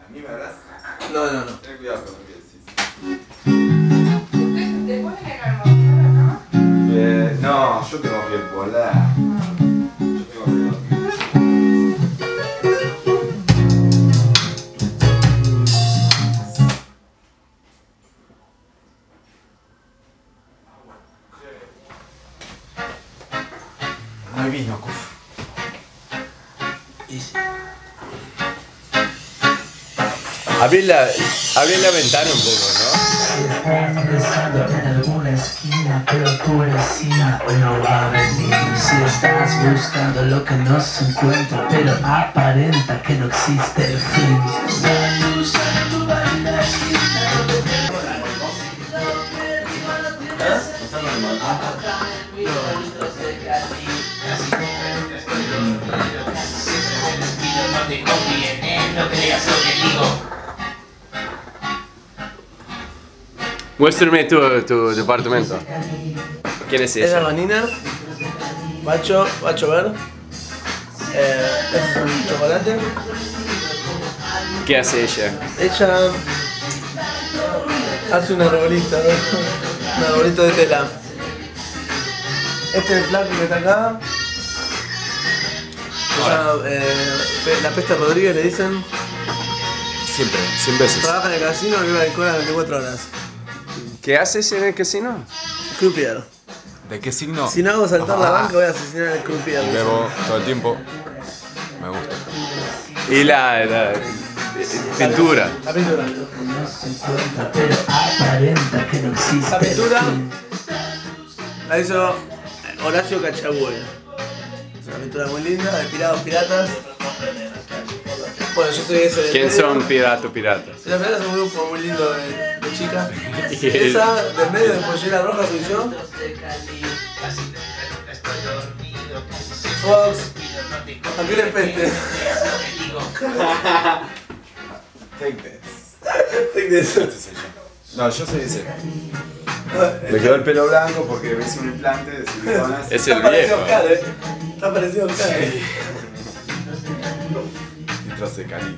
¿Ni me hablas? No, no, no. Ten cuidado con lo que decís. ¿Te ponen el almohadón acá? No, yo tengo piel polar. Yo tengo piel polar. No hay vino, Kuf. Abrí la ventana un poco, ¿no? Estás pensando en alguna esquina, pero tu vecina hoy no va a venir. Si estás buscando lo que no se encuentra, pero aparenta que no existe el fin. Muéstrame tu departamento. ¿Quién es Esa es ella? Vanina. Bacho, Bacho Ver. Este es un chocolate. ¿Qué hace ella? Ella hace un arbolito, ¿no? Un arbolito de tela. Este es el flaco que está acá. Se llama, la peste Rodríguez le dicen. Siempre, 100 veces. Trabaja en el casino y vive alcohol a 24 horas. ¿Qué haces en el casino? Croupier. ¿De qué signo? Si no hago saltar la banca voy a asesinar al croupier. Bebo todo el tiempo. Me gusta. Y la pintura. La pintura. No se encuentra, pero aparenta que no existe La el pintura fin. la hizo Horacio Cachabue. Es una pintura muy linda de piratas. Bueno, yo soy ese de ¿Quién medio. son piratas? Los piratas son un grupo muy lindo de chicas. Y él- Esa del medio de pollera roja soy yo. Fox. Aquí le peste. Take this. Take this. Este soy yo. No, yo soy ese. Me quedó el pelo blanco porque me hice un implante de siliconas. Es el Está parecido viejo. a Oscar, Está parecido a Oscar. Y trozo de Cali.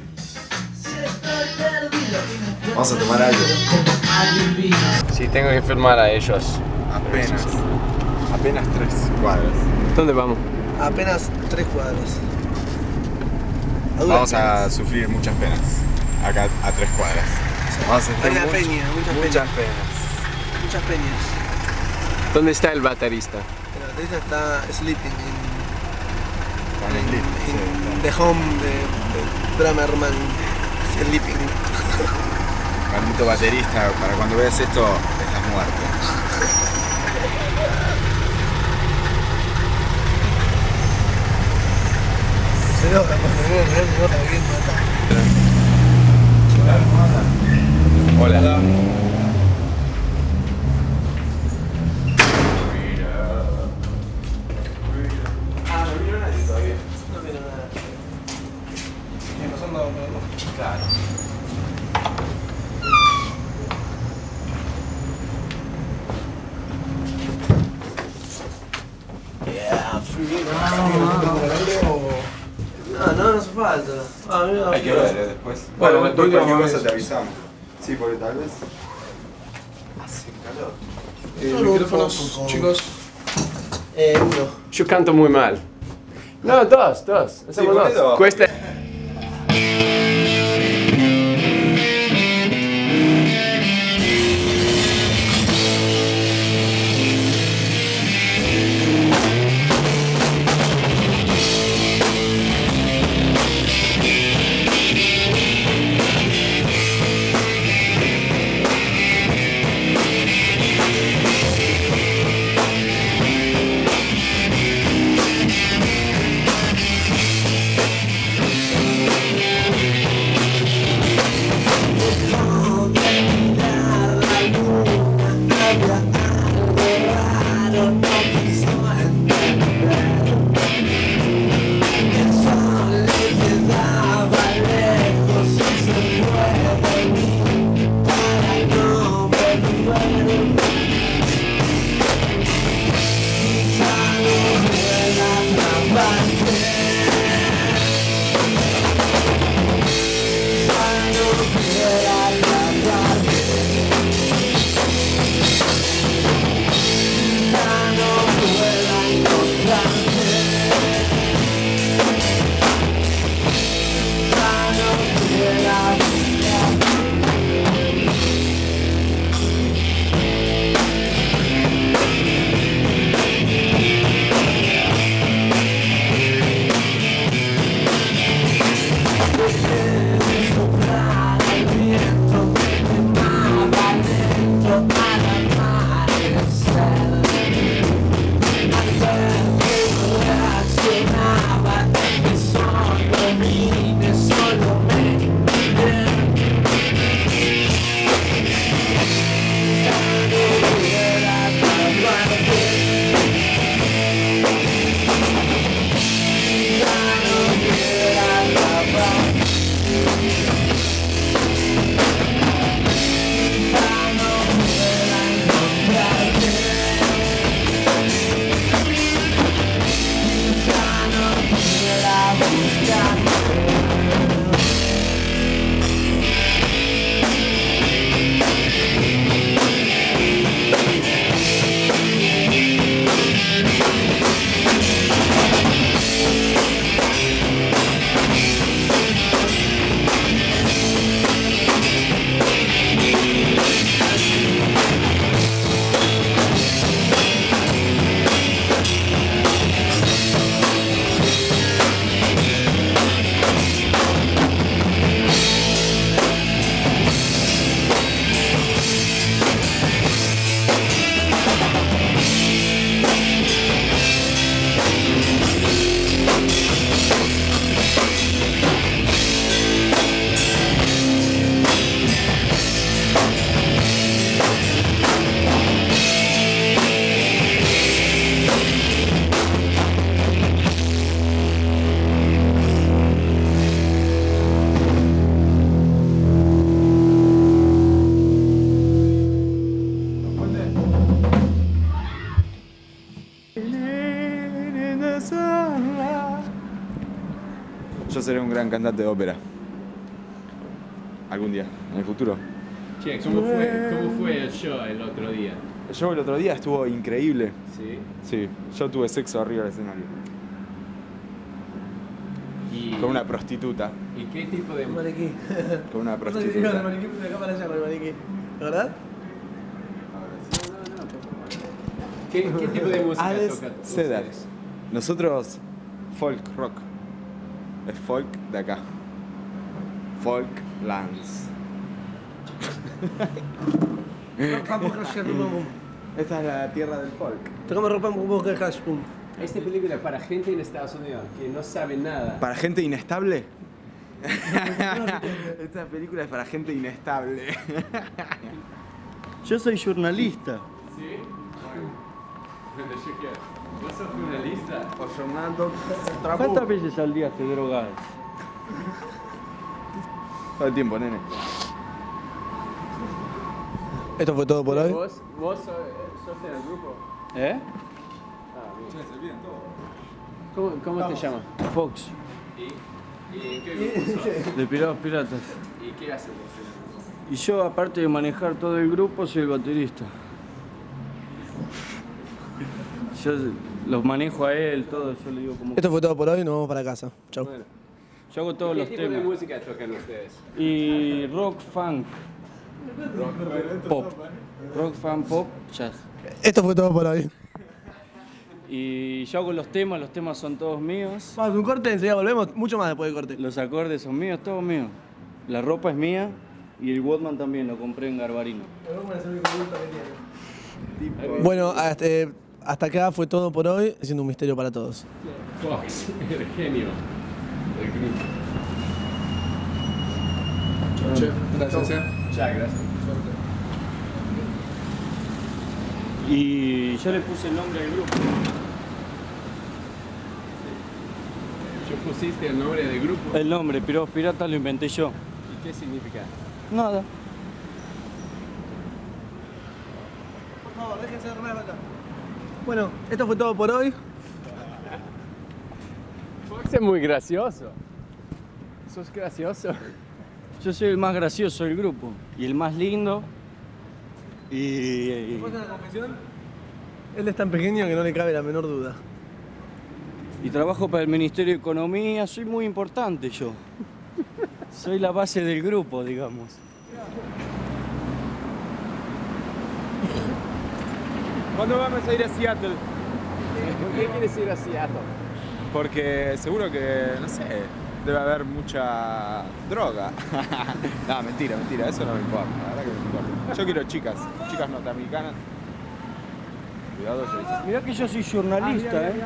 Vamos a tomar algo. Sí, tengo que filmar a ellos. Apenas 3 cuadras. ¿Dónde vamos? Apenas 3 cuadros. Vamos a sufrir muchas penas. Acá a 3 cuadras. Vamos a Hay sufrir una peña, muchas peñas. Muchas peñas. ¿Dónde está el baterista? El baterista está sleeping Con el clip. in the home de Drummerman. Sleeping. Maldito baterista, para cuando veas esto, estás muerto. Se enoja cuando viene el no sabe quién mata. Hola. Ah, no vino nadie todavía. No vino nada. ¿Qué pasando? Claro. Yeah, free. No hace falta. Ah, mira, Hay que ver después. Bueno, Bueno, después cualquier vamos a cosa ver. te avisamos. Sí, porque tal vez hace calor. Micrófonos, chicos. Uno. Yo canto muy mal. No, dos. Hacemos ponelo. dos. Cuesta. Yo seré un gran cantante de ópera. Algún día, en el futuro. Che, ¿cómo fue el show el otro día? El show el otro día estuvo increíble. ¿Sí? Sí, yo tuve sexo arriba del escenario. Y, Con una prostituta. ¿Y qué tipo de Maniquí. Con una No te prostituta. digas el maniquí de acá para allá con el maniquí. ¿Verdad? ¿Qué tipo de música Alex tocan Sedar. ustedes? Nosotros, folk rock. Es folk de acá. Folk lands. Esta es la tierra del folk. Tocamos ropa un poco de hash, pum. Esta película para gente en Estados Unidos que no sabe nada. ¿Para gente inestable? Esta película es para gente inestable. Yo soy jornalista. ¿Sí? ¿Vos sos jornalista? ¿Cuántas veces al día te drogas? Todo el tiempo, nene. Esto fue todo por hoy. ¿Vos sos en el grupo? ¿Eh? ¿Cómo te llamas? Fox, ¿Y en qué grupo sos? de Pirados Piratas. ¿Y qué haces vos? Y yo, aparte de manejar todo el grupo, soy el baterista. Yo los manejo a él, todo, yo le digo como... Esto fue todo por hoy, nos vamos para casa. Chau. Bueno, Yo hago todos ¿qué los tipo de temas. música tocan ustedes? Y rock, funk, pop. Rock, funk, pop, jazz. Esto fue todo por hoy. Y yo hago los temas son todos míos. Vamos, un corte, enseguida volvemos. Mucho más después del corte. Los acordes son míos, todo mío. La ropa es mía y el Walkman también, lo compré en Garbarino. Bueno, hasta acá fue todo por hoy, siendo un misterio para todos. Fox, el genio del grupo. Gracias. Ya, gracias. Y yo le puse el nombre al grupo. ¿Yo pusiste el nombre del grupo? El nombre, Pirados Piratas, lo inventé yo. ¿Y qué significa? Nada. Por favor, déjense de romper acá. Bueno, esto fue todo por hoy. Fox es muy gracioso. ¿Sos gracioso? Yo soy el más gracioso del grupo y el más lindo. Y ¿Puedo hacer una confesión? Él es tan pequeño que no le cabe la menor duda. trabajo para el Ministerio de Economía, soy muy importante yo. Soy la base del grupo, digamos. ¿Cuándo vamos a ir a Seattle? ¿Por qué quieres ir a Seattle? Porque seguro que, no sé, debe haber mucha droga. No, mentira, eso no me importa, la verdad que no me importa. Yo quiero chicas norteamericanas. Cuidado, Jason. Mirá que yo soy jornalista, ¿eh?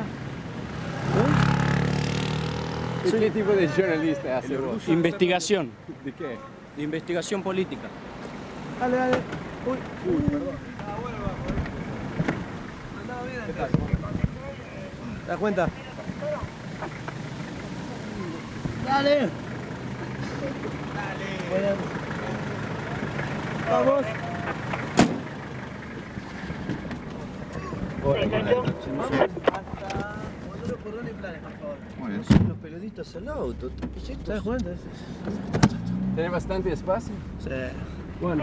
¿Y qué tipo de jornalista hace vos? Investigación. ¿De qué? Investigación política. Dale, dale. Uy, Perdón. andaba bien acá. ¿Te das cuenta? Dale. Bueno. Vamos. Hasta Boludo, Cordón y Planes, por favor. Muy bien. Los periodistas al auto. ¿Qué es esto? ¿Te das cuenta? ¿Tiene bastante espacio? Sí. Bueno,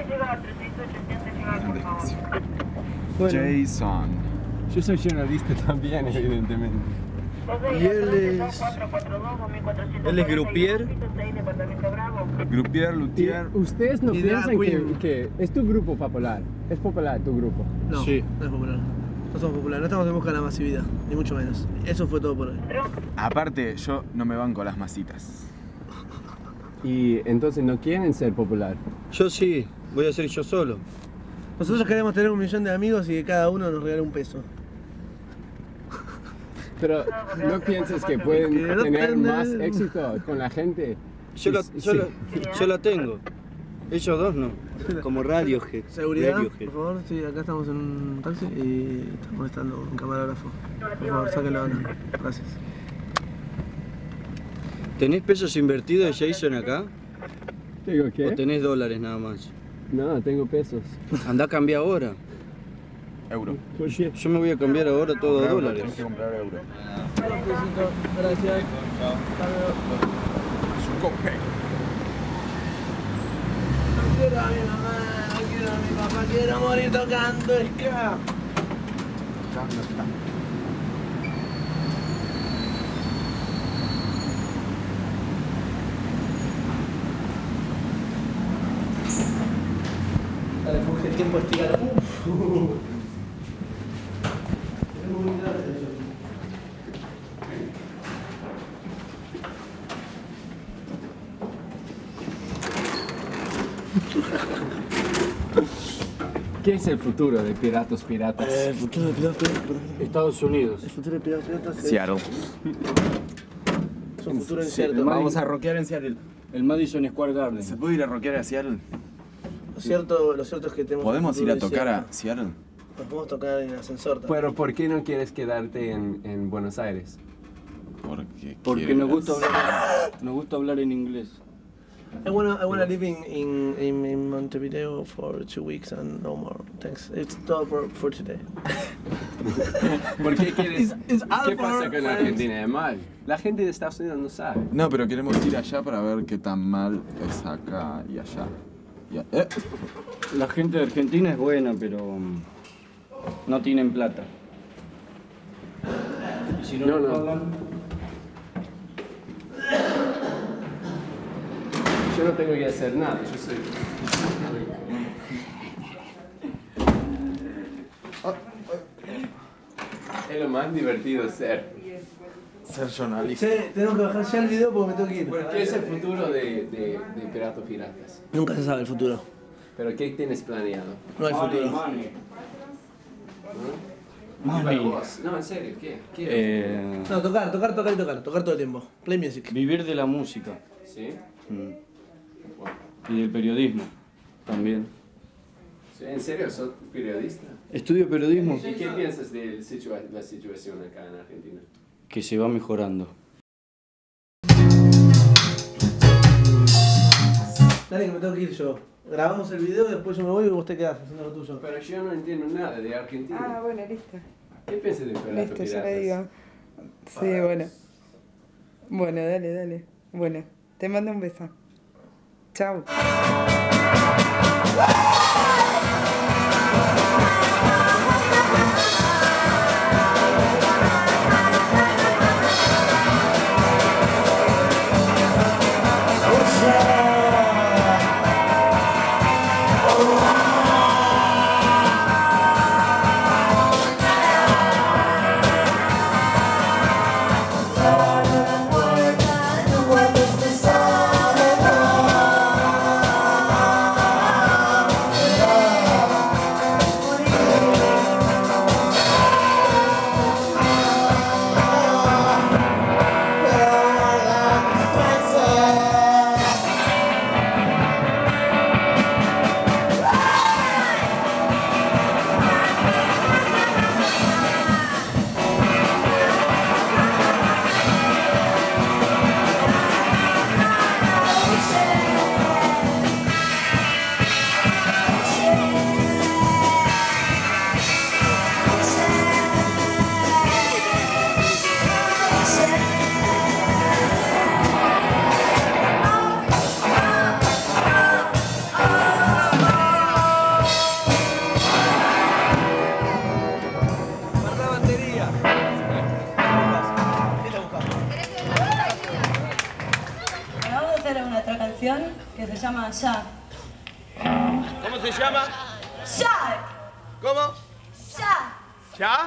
Jason. yo soy jornalista también, evidentemente. Y él es grupier. Grupier, Luthier. ¿Ustedes no Y drag piensan queen. que es tu grupo popular? ¿Es popular tu grupo? No, Sí. no es popular. No somos populares, no estamos en busca de la masividad, ni mucho menos. Eso fue todo por hoy. Aparte, yo no me banco las masitas. Y entonces no quieren ser popular. Yo sí, voy a ser yo solo. Nosotros queremos tener 1 millón de amigos y que cada uno nos regale un peso. Pero ¿no piensas que pueden Que no tener tengan- más éxito con la gente? Yo Sí. la tengo. Ellos dos no. Como Radiohead. Seguridad, Radiohead. por favor. Sí, acá estamos en un taxi y estamos molestando un camarógrafo. Por favor, sáquenlo ahora. Gracias. ¿Tenés pesos invertidos, Jason, acá? Digo, ¿O ¿qué? tenés dólares nada más? No, tengo pesos. Andá a cambiar ahora. Euro. ¿Por qué? Yo me voy a cambiar ahora todo a Euro, dólares. tenés que comprar euro. Gracias. No quiero a mi mamá, no quiero a mi papá, quiero morir tocando ska. Dale, Jorge, el tiempo estirado. ¿Qué es el futuro de Piratas Piratas? El futuro de Piratas, Estados Unidos. el futuro de Piratas Seattle. es un futuro incierto. Vamos a rockear en Seattle. El Madison Square Garden. ¿Se puede ir a rockear a Seattle? Lo cierto es que tenemos. ¿Podemos un ir a futuro tocar a incierto. Seattle? Nos podemos tocar en el ascensor también. Pero ¿por qué no quieres quedarte en Buenos Aires? Porque quiero nos ir a- gusta hablar en inglés. I wanna live in Montevideo for 2 weeks and no more. Thanks. It's all for today. ¿Por qué quieres? It's all ¿Qué pasa for con friends. Argentina? Es mal. La gente de Estados Unidos no sabe. No, pero queremos ir allá para ver qué tan mal es acá y allá. La gente de Argentina es buena, pero no tienen plata. Y si no, No, nos no. pagan, Yo no tengo que hacer nada. Yo soy. Es lo más divertido ser. Ser jornalista. Sí, tenemos que bajar ya el video porque me tengo que ir. Bueno, ¿qué es el futuro de Piratas Piratas? Nunca se sabe el futuro. ¿Pero qué tienes planeado? No hay futuro. money. Para vos. No, en serio, ¿qué? No, tocar todo el tiempo. Play music. Vivir de la música ¿Sí? y del periodismo también. ¿En serio? ¿Sos periodista? Estudio periodismo ¿Y qué piensas de la situación acá en Argentina? que se va mejorando. Dale que me tengo que ir yo. Grabamos el video, después yo me voy y vos te quedás haciendo lo tuyo. Pero yo no entiendo nada de Argentina. Ah, bueno, listo. ¿Qué piensas de Piratas Listo, Piratas? yo le digo. Sí, bueno. Bueno, dale. Bueno, te mando un beso. Chao. Yeah. nuestra canción que se llama Ya. ¿Cómo se llama? Ya. ¿Cómo? Ya. ¿Ya?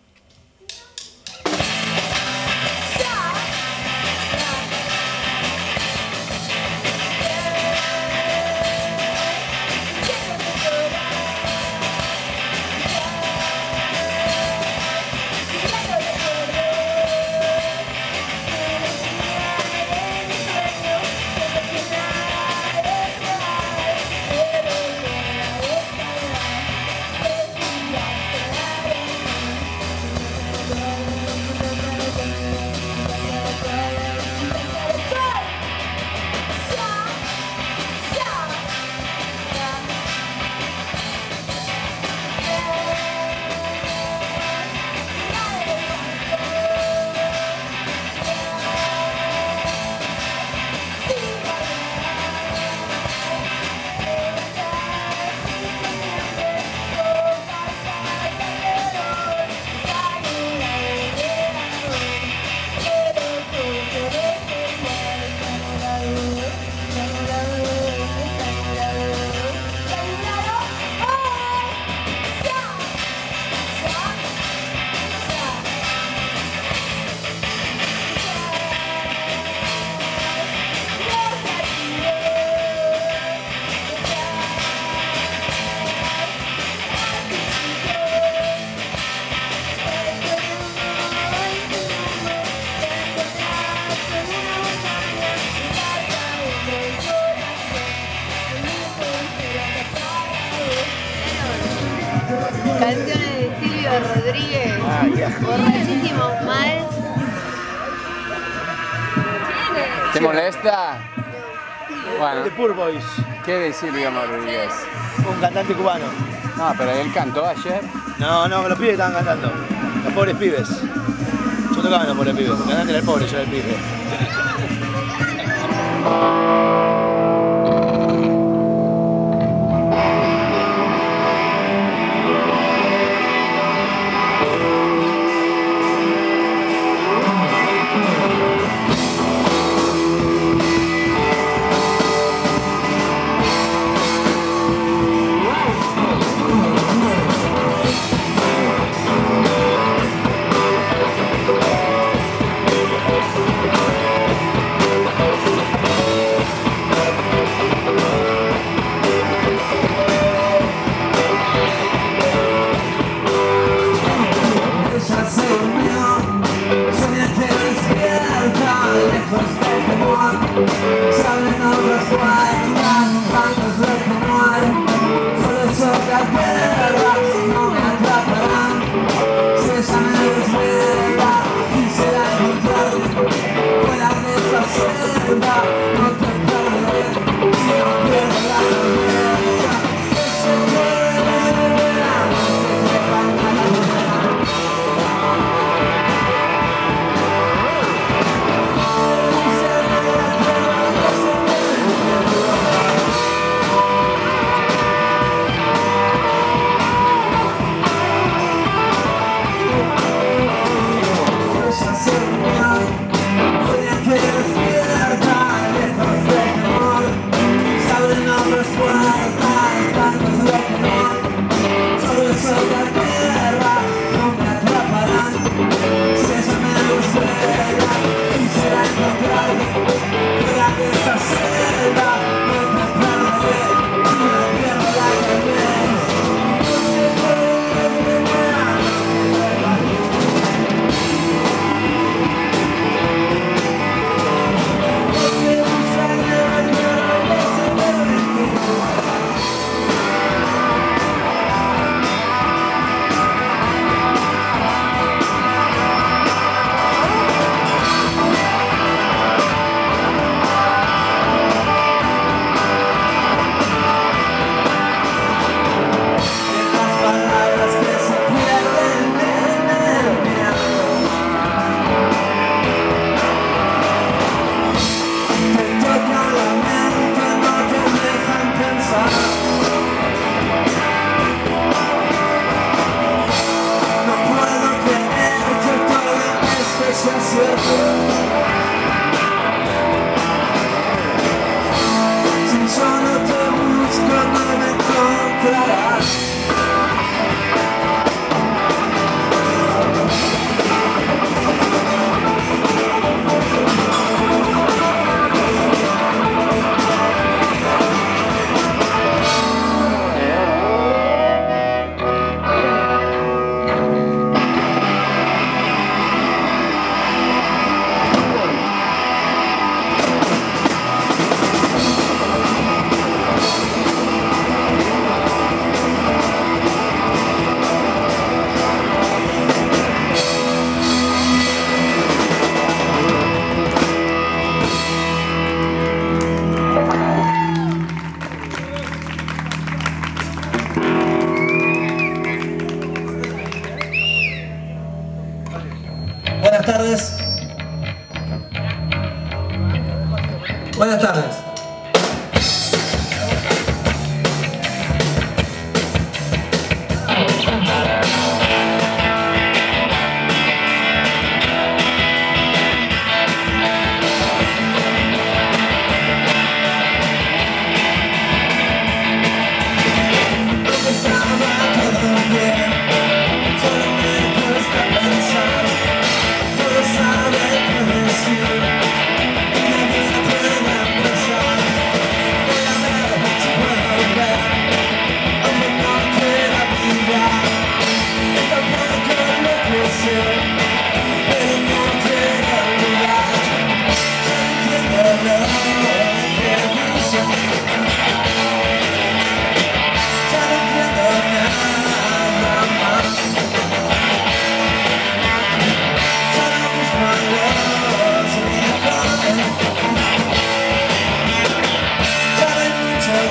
Canciones de Silvio Rodríguez. Borrachísimo mal. ¿Te molesta? Bueno, The Poor Boys, ¿qué de Silvio Rodríguez? un cantante cubano. No, pero él cantó ayer. No, los pibes estaban cantando. Los pobres pibes. Yo tocaba con los pobres pibes. El cantante era el pobre, yo era el pibe.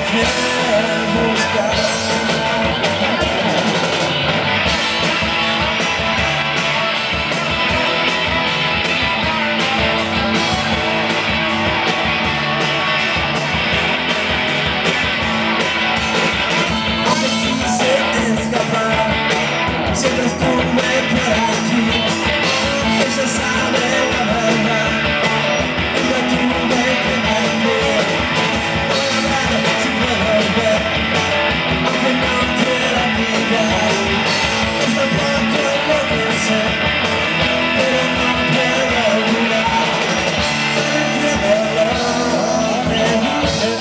que buscar. Siempre estuve por aquí, ella sabe la verdad, y yo tuve que cambiar. Voy a hablar si puedo ver, aunque no quiera mirar. Es tampoco lo que sé, pero no puedo olvidar. Solo entiendo lo que dice,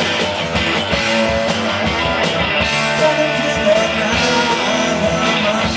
solo entiendo nada más.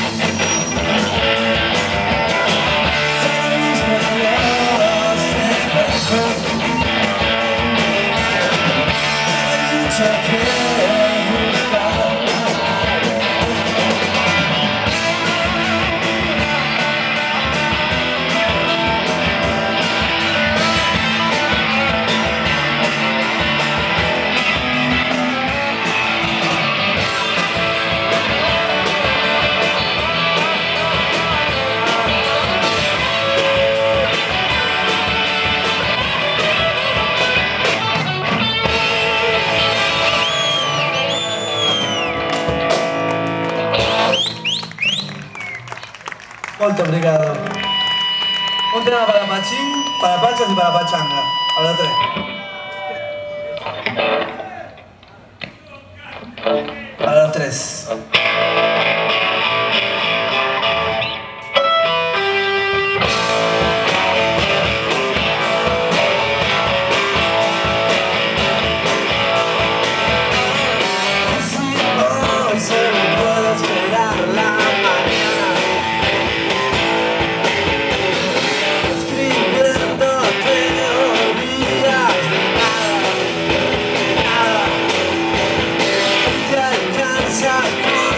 Molto obrigado. Un tema para Pachín, para Pachas y para Pachanga. A los tres. A los tres. Hoy solo puedo esperar la mañana, escribiendo teorías de nada, nada, te alcanza con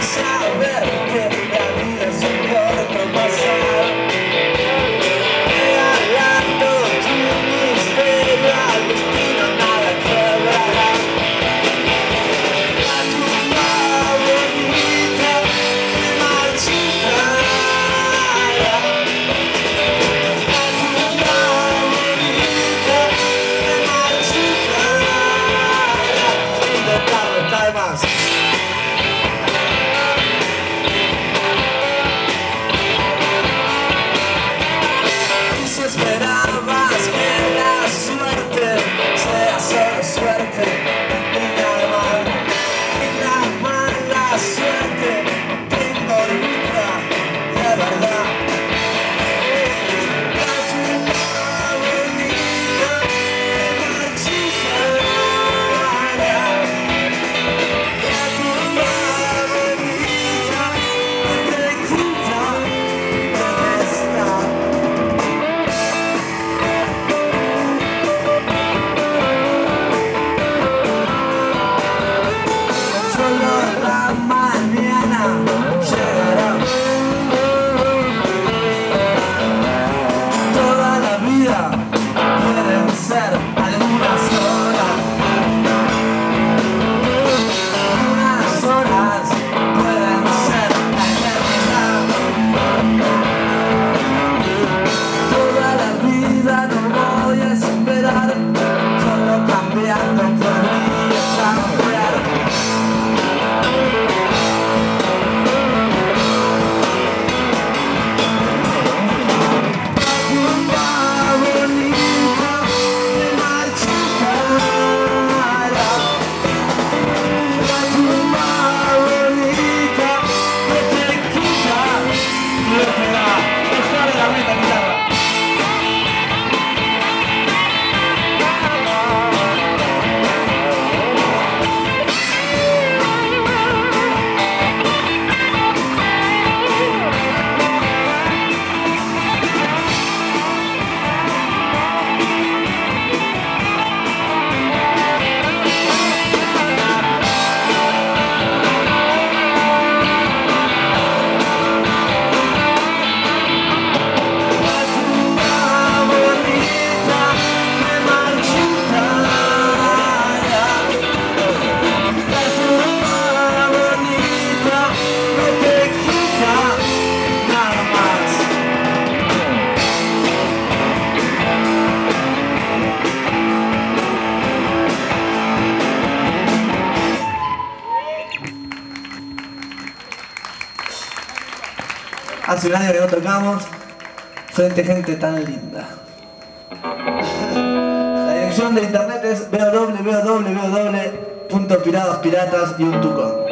Hace un año que no tocamos frente a gente tan linda. La dirección de internet es www.piradaspiratas.com.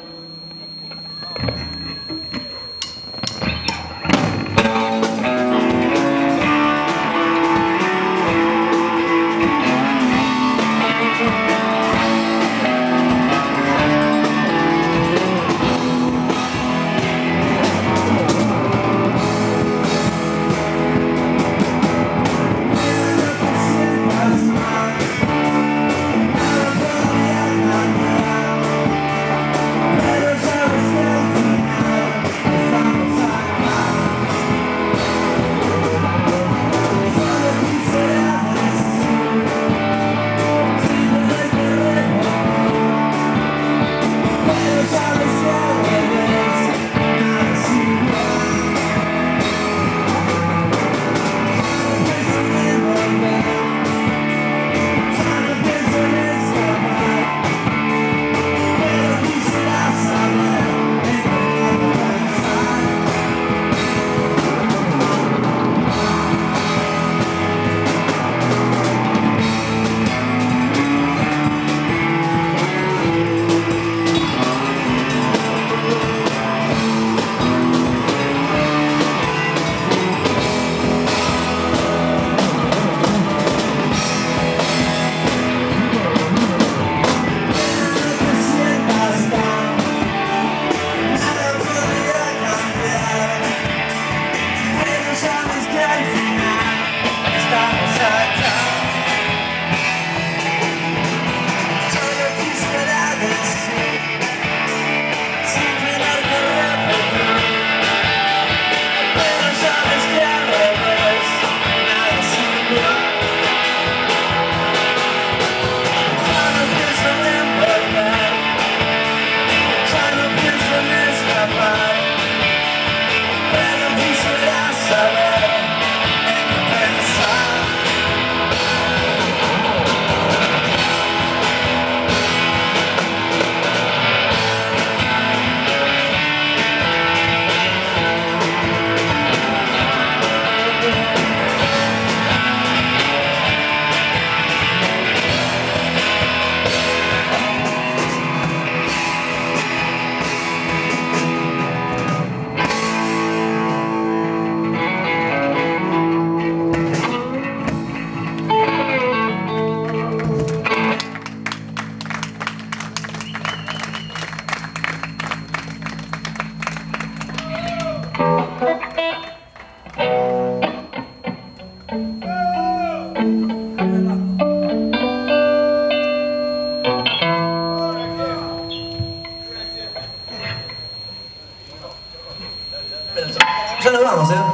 Ya nos vamos, ¿eh?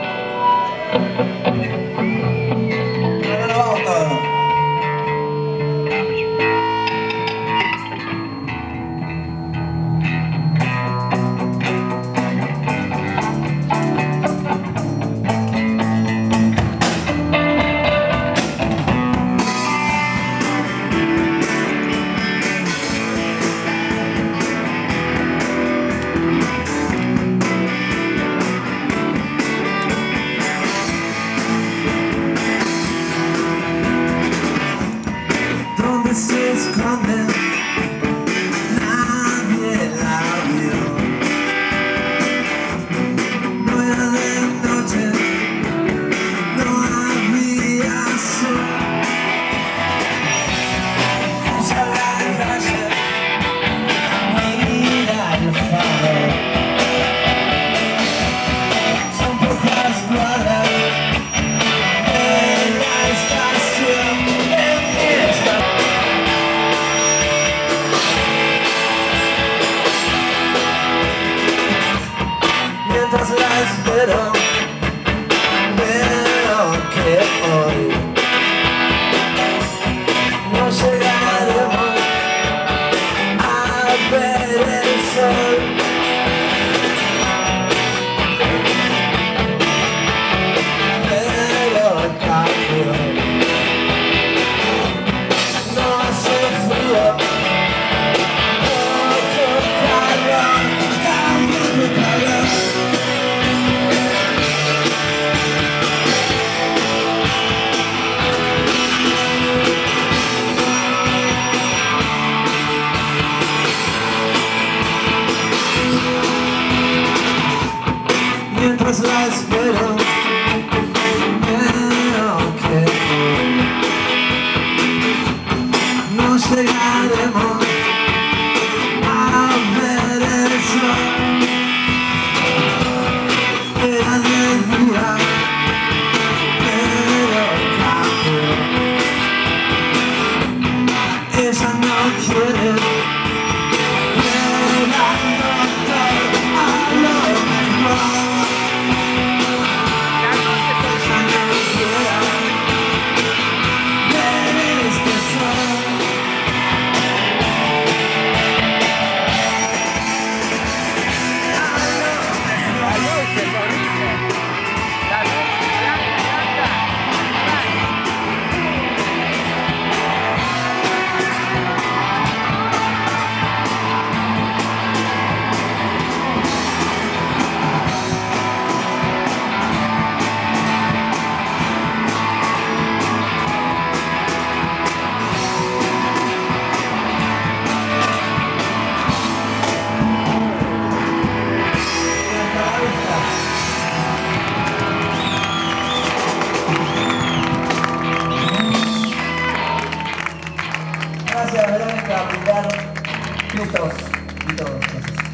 No nos vamos todos. Se esconde, nadie la vio. No era de noche, no había sol. Usa la calle, mira el faro. Son pocas cuadras de la estación de mi estación. horas la espero, pero que no llegaremos a ver el sol. Era de día, pero cambió. Ella no quiere. Gracias, Verónica, Pilar, Cristos y todos. Gracias.